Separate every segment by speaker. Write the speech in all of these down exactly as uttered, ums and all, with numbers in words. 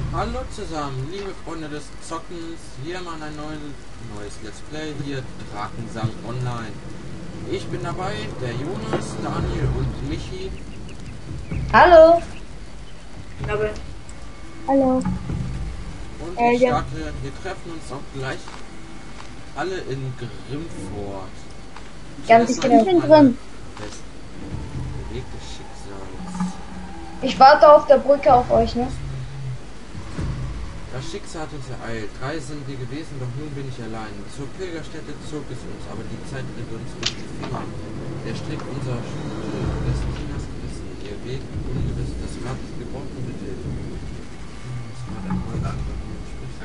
Speaker 1: Hallo zusammen, liebe Freunde des Zockens, hier mal ein neues, neues Let's Play, hier Drakensang Online. Ich bin dabei, der Jonas, Daniel und Michi.
Speaker 2: Hallo.
Speaker 3: Aber
Speaker 2: Hallo.
Speaker 1: Und
Speaker 2: Äh,
Speaker 1: ich
Speaker 2: ja.
Speaker 1: starte, wir treffen uns auch gleich alle in Grimfort.
Speaker 2: Ganz
Speaker 1: Zuerst mal
Speaker 2: genau.
Speaker 1: auf meine
Speaker 2: Drin.
Speaker 1: West- Weg des Schicksals.
Speaker 2: Ich warte auf der Brücke auf euch, ne?
Speaker 1: Das Schicksal hat uns ereilt. Drei sind wir gewesen, doch nun bin ich allein. Zur Pilgerstätte zog es uns, aber die Zeit ritt uns durch die Finger. Der Strick unserer Schuld lässt Chinas gerissen. Ihr Weg ungewiss, das Rad gebrochen mit Hilfe. Das war der Mann, der mir spricht.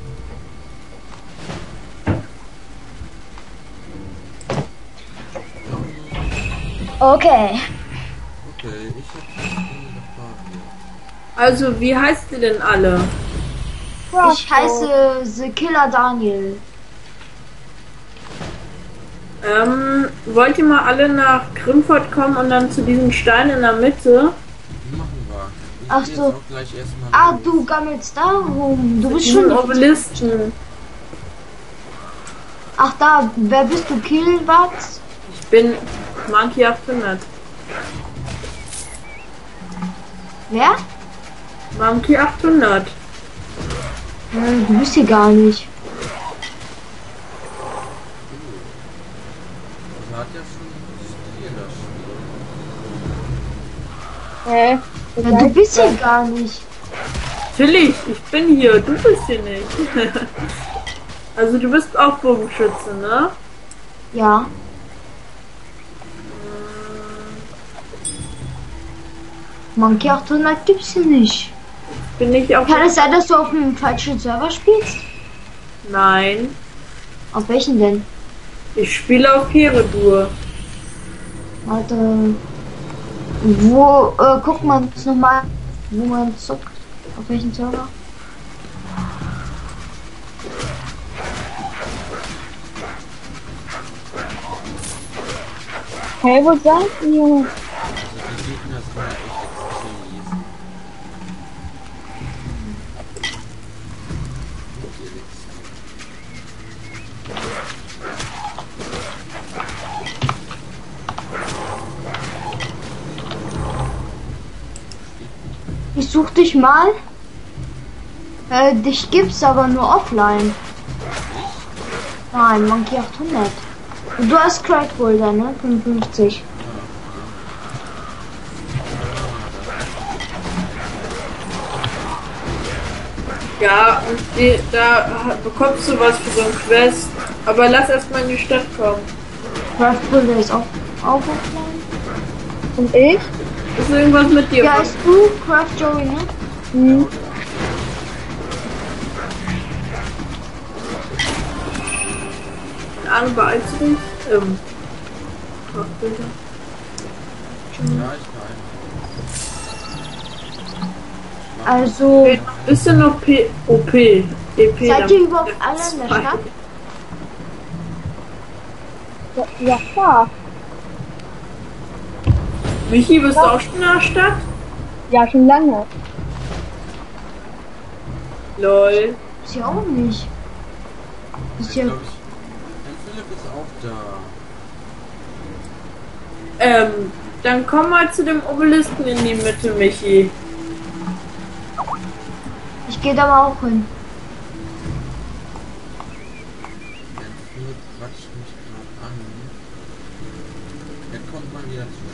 Speaker 2: Okay.
Speaker 1: Okay, ich hab eine Frage.
Speaker 3: also, wie heißt ihr denn alle?
Speaker 2: Ich heiße The Killer Daniel.
Speaker 3: Ähm, wollt ihr mal alle nach Grimfort kommen und dann zu diesem Stein in der Mitte?
Speaker 1: Machen wir. Ich
Speaker 2: Ach
Speaker 1: geh
Speaker 2: so.
Speaker 1: jetzt auch gleich erstmal
Speaker 2: Ah,
Speaker 1: los.
Speaker 2: du gammelst da rum. Du bist
Speaker 3: Diesen
Speaker 2: schon.
Speaker 3: Obelisken.
Speaker 2: Ach da, wer bist du? Killwatz?
Speaker 3: Ich bin Monkey achthundert.
Speaker 2: Wer?
Speaker 3: Monkey achthundert.
Speaker 2: Äh, du bist hier gar nicht.
Speaker 1: Das hat ja schon Stil, das Spiel.
Speaker 2: Ja, du bist hier gar nicht.
Speaker 3: Natürlich, ich bin hier, du bist hier nicht. Also, du bist auch Bogenschütze, ne?
Speaker 2: Ja. Monkey achthundert gibt's hier nicht.
Speaker 3: Bin ich auch.
Speaker 2: Kann es sein, dass du auf einem falschen Server spielst?
Speaker 3: Nein,
Speaker 2: Auf welchen denn?
Speaker 3: ich spiele auf Peredur.
Speaker 2: Warte. Wo, äh, guckt man es nochmal, wo man zockt? Auf welchen Server? Hey, wo seid ihr?
Speaker 1: Also die Gegner sind ja echt extrem easy. Und ihr Lixt.
Speaker 2: Ich such dich mal. Äh, dich gibt's aber nur offline. Nein, Monkey achthundert. Und du hast Crackholder, ne? fünfundfünfzig.
Speaker 3: Ja, und die, da bekommst du was für so ein Quest. Aber lass erstmal in die Stadt kommen.
Speaker 2: Crackholder ist auch, auch offline. Und ich?
Speaker 3: Ist irgendwas mit dir?
Speaker 2: Ja, ist du, Craft Joey, ne? Mhm.
Speaker 3: Ahnung, beeilst du dich? Ähm. Kraftbilder.
Speaker 1: Ja, ich kann.
Speaker 2: Also,
Speaker 3: Okay, bist du noch P O P? E P
Speaker 2: seid
Speaker 3: dann-
Speaker 2: ihr überhaupt alle in der Stadt? Ja, ja klar.
Speaker 3: Michi, bist du auch schon in der Stadt?
Speaker 2: Ja, schon lange.
Speaker 3: Lol.
Speaker 2: Ist ja auch nicht. Ist ja,
Speaker 1: Glaube ich. Ein Philipp ist auch da.
Speaker 3: Ähm, dann komm mal zu dem Obelisken in die Mitte, Michi.
Speaker 2: ich gehe da mal auch hin.
Speaker 1: Ein Philipp quatscht mich gerade an. Er kommt mal wieder zu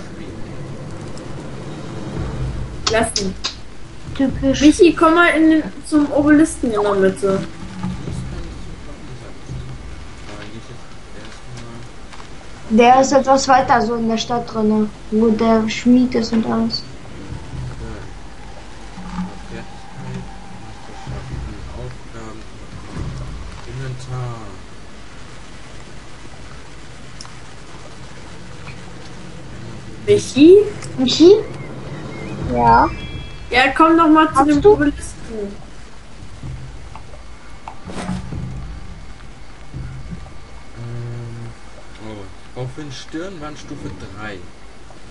Speaker 1: spät.
Speaker 3: Lass ihn.
Speaker 2: Typisch.
Speaker 3: Michi, komm mal in den, zum Obelisken in der Mitte.
Speaker 1: Das kann ich so eigentlich erstmal.
Speaker 2: Der ist etwas weiter so in der Stadt drin, wo der Schmied ist und alles.
Speaker 1: Fertigkeit, Meisterschaften, Aufgaben, Inventar.
Speaker 3: Michi?
Speaker 2: Michi? Ja.
Speaker 3: Ja, komm doch mal zu
Speaker 2: Hast
Speaker 3: dem
Speaker 2: du?
Speaker 3: Obelisken.
Speaker 1: Ähm, oh, auf den Stirnwand Stufe drei.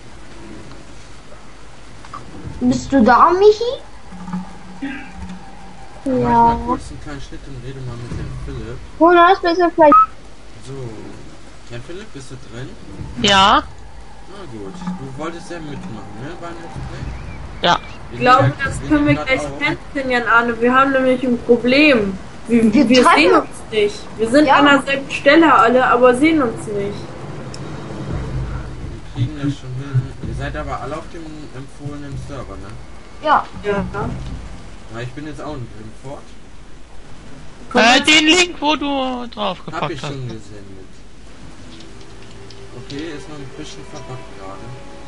Speaker 2: Bist du da, Michi?
Speaker 1: Mach ich
Speaker 2: Ja.
Speaker 1: mal kurz einen kleinen Schnitt und rede mal mit dem Philipp.
Speaker 2: Jonas, bist du vielleicht...
Speaker 1: So. Ja, Philipp, bist du drin?
Speaker 4: Ja,
Speaker 1: Na gut. Du wolltest ja mitmachen, ne? Beim Let's Play?
Speaker 4: ja.
Speaker 3: Ich glaube, das können wir
Speaker 1: nehmen
Speaker 3: gleich
Speaker 1: grad auf.
Speaker 3: kennenlernen, Arne. Wir haben nämlich ein Problem. Wir,
Speaker 2: Wir
Speaker 3: wir
Speaker 2: treffen-
Speaker 3: sehen uns nicht. Wir sind
Speaker 2: Ja.
Speaker 3: an derselben Stelle alle, aber sehen uns nicht.
Speaker 1: Wir kriegen das schon hin. Ihr seid aber alle auf dem empfohlenen Server, ne?
Speaker 2: Ja.
Speaker 3: Ja.
Speaker 1: Na, ich bin jetzt auch nicht im Fort.
Speaker 3: Komm,
Speaker 4: Äh,
Speaker 3: jetzt-
Speaker 4: den Link, wo du
Speaker 1: Hab
Speaker 4: draufgepackt
Speaker 1: ich
Speaker 4: hast.
Speaker 1: schon gesendet. Okay, ist noch ein bisschen verbuggt gerade.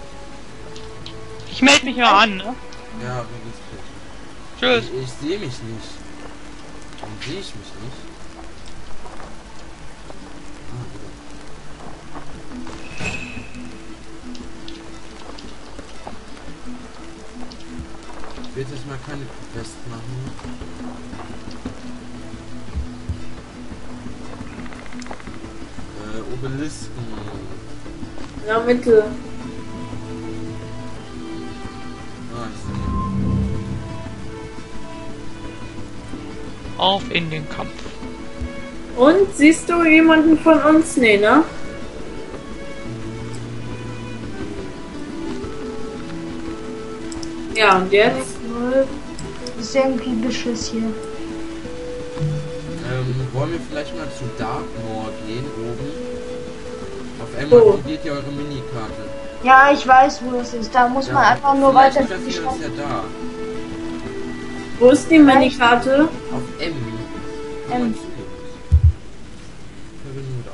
Speaker 4: Ich melde mich mal an, ne?
Speaker 1: Ja, registriert.
Speaker 4: Tschüss.
Speaker 1: Ich, ich sehe mich nicht. Warum sehe ich mich nicht? Ah, wieder. Ich will jetzt mal keine Quest machen. Äh, Obelisken.
Speaker 3: in der Mitte.
Speaker 1: Ah, ich sehe.
Speaker 4: Auf in den Kampf.
Speaker 3: Und siehst du jemanden von uns? Nee, ne? Ja, und jetzt?
Speaker 2: Das ist irgendwie Beschiss hier.
Speaker 1: Ähm, wollen wir vielleicht mal zu Darkmoor gehen, oben? Auf
Speaker 3: Oh.
Speaker 1: einmal aktiviert ihr eure Minikarte.
Speaker 2: Ja, ich weiß, wo das ist. Da muss man einfach nur
Speaker 1: vielleicht
Speaker 2: weiter...
Speaker 1: treffen wir uns ja da.
Speaker 3: Wo ist die Minikarte?
Speaker 1: Auf M. Wo
Speaker 2: M.
Speaker 1: man zugehen muss. Verbindung wird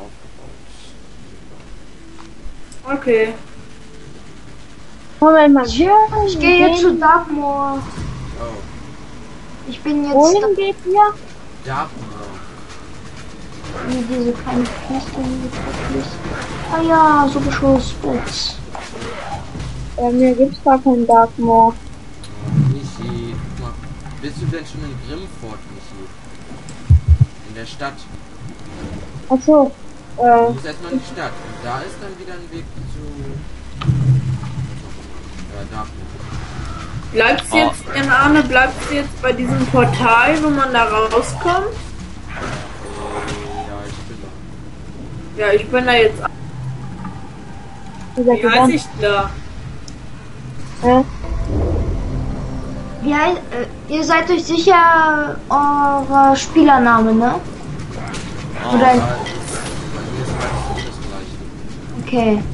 Speaker 1: aufgebaut.
Speaker 3: Okay.
Speaker 5: Moment mal,
Speaker 2: Ich, ich gehe jetzt zu Darkmoor.
Speaker 1: Oh,
Speaker 2: Ich bin jetzt
Speaker 5: wohin geht ihr?
Speaker 1: Darkmoor.
Speaker 2: wie diese kleine Flüsschen wirklich. Ah ja, so Beschussbitz.
Speaker 5: Bei mir gibt's gar keinen Darkmoor.
Speaker 1: Michi, guck mal. Bist du denn schon in Grimford, Michi? In der Stadt.
Speaker 5: Achso,
Speaker 1: Du
Speaker 5: äh,
Speaker 1: musst erstmal in die Stadt. Und da ist dann wieder ein Weg zu... Ja, Darkmoor.
Speaker 3: Bleibst du
Speaker 4: Oh.
Speaker 3: jetzt, in Arne, bleibst du jetzt bei diesem Portal, wo man da rauskommt?
Speaker 1: Äh, ja, ich bin da.
Speaker 3: Ja, ich bin da jetzt.
Speaker 5: ihr seid
Speaker 3: Wie heißt
Speaker 5: gegangen.
Speaker 3: ich da?
Speaker 5: Äh,
Speaker 2: Wie heißt, äh, ihr seid euch sicher eurer Spielername, ne? Oder,
Speaker 1: Ja, bei mir ist alles das Gleiche.
Speaker 2: okay.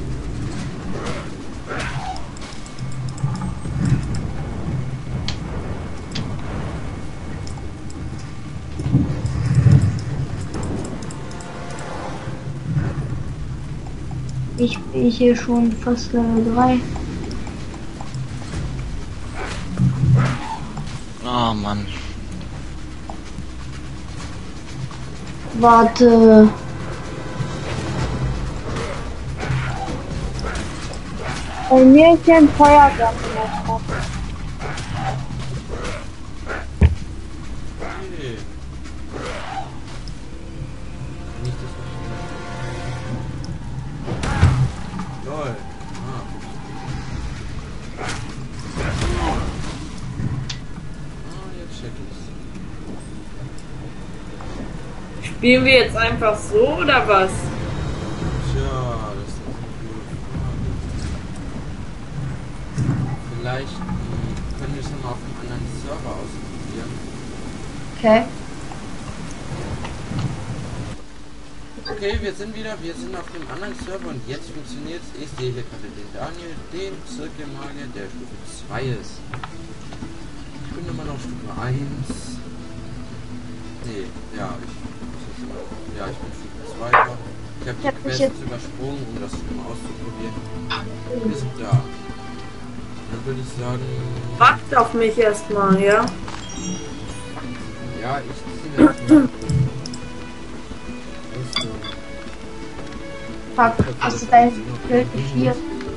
Speaker 2: Ich bin hier schon fast Level drei.
Speaker 4: Oh Mann.
Speaker 2: Warte.
Speaker 5: bei mir ist hier ein Feuerwerk in der Stadt.
Speaker 1: Okay. Nicht das was Lol. Ah. Ah, jetzt check ich's.
Speaker 3: Spielen wir jetzt einfach so oder was?
Speaker 1: Tja, das ist eine gute Frage. Vielleicht mh, können wir es nochmal auf einem anderen Server ausprobieren.
Speaker 2: Okay.
Speaker 1: Okay, wir sind wieder, wir sind auf dem anderen Server und jetzt funktioniert es. Ich sehe hier gerade den Daniel, den Zirkelmagier, der Stufe zwei ist. Ich bin immer noch Stufe eins. Nee, ja, ich, ja, ich bin Stufe zwei. Ich habe
Speaker 2: Ich
Speaker 1: die
Speaker 2: hab mich
Speaker 1: Quest
Speaker 2: jetzt-
Speaker 1: übersprungen, um das mal auszuprobieren. Wir sind da. Dann würde ich sagen,
Speaker 3: Wartet auf mich erstmal, ja?
Speaker 1: ja, ich ziehe das mal. Ist so.
Speaker 2: Fuck, hast du dein Bild hier?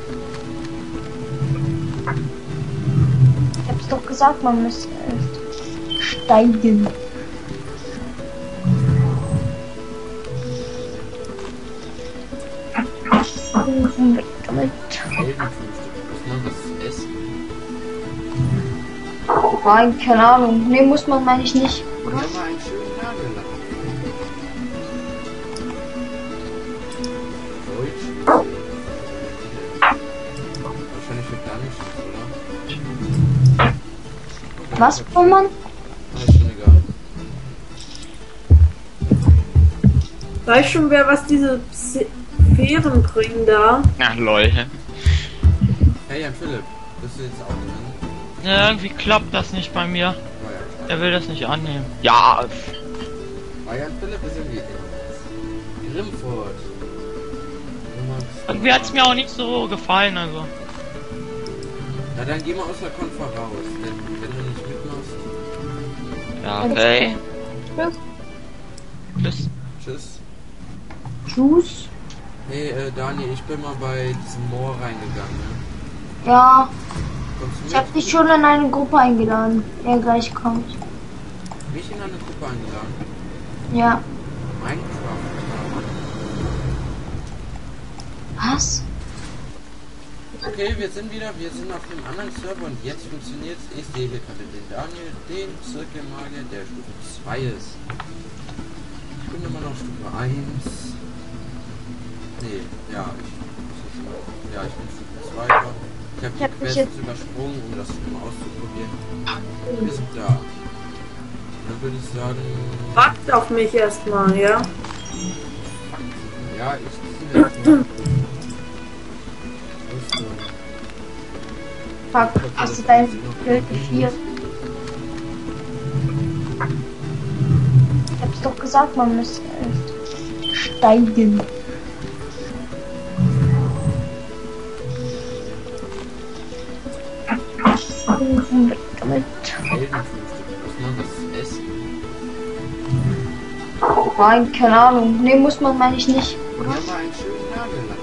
Speaker 2: Ich hab's doch gesagt, man müsste äh, steigen. Damit.
Speaker 1: Heldenfrühstück. Muss man was essen?
Speaker 2: Nein, keine Ahnung. Nee, muss man meine ich nicht,
Speaker 1: Wir
Speaker 2: oder?
Speaker 1: haben mal einen schönen Nagellack. Deutsch. Wahrscheinlich für gar nichts, oder?
Speaker 2: Was, Roman?
Speaker 1: Ah, ist schon egal.
Speaker 3: Weiß schon wer, was diese Sphären bringen da?
Speaker 4: Na lol.
Speaker 1: Hey, Jan Philipp, bist du jetzt auch drin?
Speaker 4: Ja, irgendwie klappt das nicht bei mir.
Speaker 1: Oh, ja.
Speaker 4: Er will das nicht annehmen. Ja,
Speaker 1: Ah, Jan Philipp ist irgendwie in Grimford.
Speaker 4: irgendwie hat's mir auch nicht so gefallen, also.
Speaker 1: Na dann geh mal aus der Konfer raus, denn wenn du nicht mitmachst.
Speaker 4: Ja, okay.
Speaker 5: Tschüss.
Speaker 4: Tschüss.
Speaker 1: Tschüss.
Speaker 2: Tschüss.
Speaker 1: Hey, äh, Daniel, ich bin mal bei diesem Moor reingegangen, ne?
Speaker 2: Ja,
Speaker 1: Kommst du
Speaker 2: ich habe
Speaker 1: mit?
Speaker 2: dich schon in eine Gruppe eingeladen, der gleich kommt.
Speaker 1: Mich in eine Gruppe eingeladen?
Speaker 2: Ja.
Speaker 1: Minecraft.
Speaker 2: Was?
Speaker 1: Okay, wir sind wieder, wir sind auf dem anderen Server und jetzt funktioniert es. Ich sehe hier gerade den Daniel, den Zirkelmagier, der Stufe zwei ist. Ich bin immer noch Stufe eins. Nee, ja, ich muss jetzt mal, ja, ich bin Stufe zwei. Ich habe
Speaker 2: Ich
Speaker 1: die
Speaker 2: hab mich
Speaker 1: Quest
Speaker 2: jetzt-
Speaker 1: übersprungen, um das mal auszuprobieren. Wir sind da. Dann würde ich sagen,
Speaker 3: Wartet auf mich erstmal, ja?
Speaker 1: ja, ich ziehe jetzt mal. Rüstung.
Speaker 2: Fuck, hast du dein Bild vier? Ich hab's doch gesagt, man müsste erst steigen. Damit.
Speaker 1: Heldenfrühstück. Muss man das essen?
Speaker 2: Nein, keine Ahnung. Nee, muss man meine ich nicht,
Speaker 1: Wir
Speaker 2: oder?
Speaker 1: haben mal einen schönen Nagellack.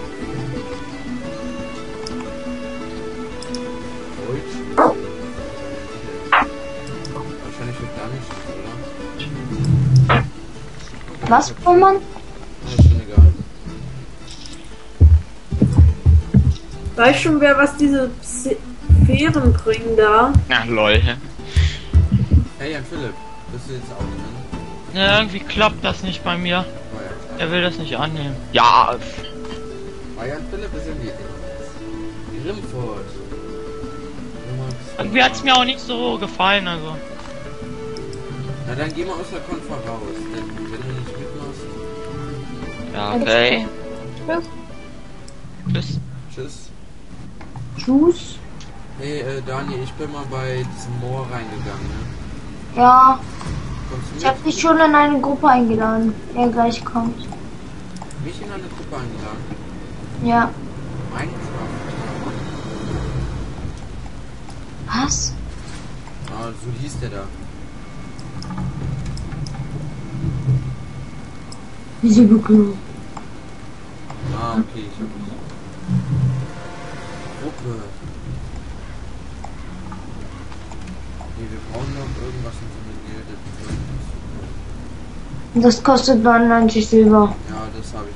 Speaker 1: Deutsch. Wahrscheinlich für gar nichts, oder?
Speaker 2: Was, Roman?
Speaker 1: Ah, ist schon egal.
Speaker 3: Weiß schon wer, was diese Sphären bringen da?
Speaker 4: Na lol.
Speaker 1: Hey, Jan Philipp, bist du jetzt auch drin?
Speaker 4: Ja, irgendwie klappt das nicht bei mir.
Speaker 1: Oh, ja.
Speaker 4: Er will das nicht annehmen. Ja,
Speaker 1: Ah, Jan Philipp ist irgendwie in Grimford.
Speaker 4: irgendwie hat's mir auch nicht so gefallen, also.
Speaker 1: Na dann geh mal aus der Konfer raus, denn wenn du nicht mitmachst.
Speaker 4: Ja, okay.
Speaker 5: Tschüss.
Speaker 4: Tschüss.
Speaker 1: Tschüss.
Speaker 2: Tschüss.
Speaker 1: Hey, äh, Daniel, ich bin mal bei diesem Moor reingegangen, ne?
Speaker 2: Ja,
Speaker 1: Kommst du
Speaker 2: ich
Speaker 1: mit?
Speaker 2: habe dich schon in eine Gruppe eingeladen, der gleich kommt.
Speaker 1: Mich in eine Gruppe eingeladen?
Speaker 2: Ja.
Speaker 1: Minecraft.
Speaker 2: Was?
Speaker 1: Ah, so hieß der da.
Speaker 2: Diese Begrüßung.
Speaker 1: Ah, okay, ich hab mich. Gruppe. Nee, wir brauchen noch irgendwas in so eine Gilde.
Speaker 2: Das kostet neunundneunzig Silber.
Speaker 1: Ja, das habe ich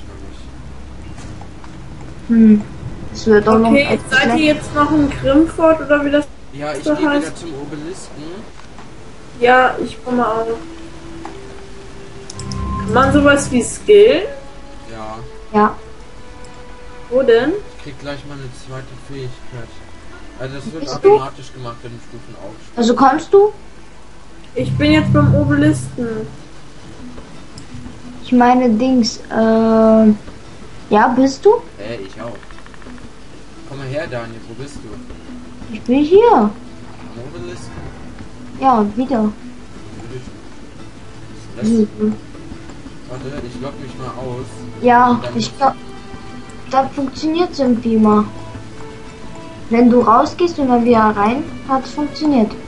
Speaker 1: noch nicht.
Speaker 2: Hm. Das wird auch noch
Speaker 3: Okay,
Speaker 2: etwas
Speaker 3: seid ihr
Speaker 2: schlecht.
Speaker 3: jetzt noch in Grimford oder wie das
Speaker 1: Ja, ich
Speaker 3: So
Speaker 1: gehe
Speaker 3: heißt-
Speaker 1: wieder zum Obelisken.
Speaker 3: Ja, ich komme auch. Kann man sowas wie skillen?
Speaker 1: Ja,
Speaker 2: Ja.
Speaker 3: Wo denn?
Speaker 1: ich krieg gleich mal eine zweite Fähigkeit. Also das wird
Speaker 2: Bist du?
Speaker 1: automatisch gemacht, wenn du Stufen aufsteigst.
Speaker 2: Also kommst du?
Speaker 3: Ich bin jetzt beim Obelisken.
Speaker 2: Ich meine Dings, äh, ja, bist du?
Speaker 1: Äh, ich auch. Komm mal her, Daniel, wo bist du?
Speaker 2: Ich bin hier.
Speaker 1: Am Obelisken?
Speaker 2: Ja, wieder.
Speaker 1: Was ist das?
Speaker 2: Mhm.
Speaker 1: Warte, ich log mich mal aus.
Speaker 2: Ja, ich glaube, da funktioniert irgendwie mal. Wenn du rausgehst und dann wieder rein, hat es funktioniert.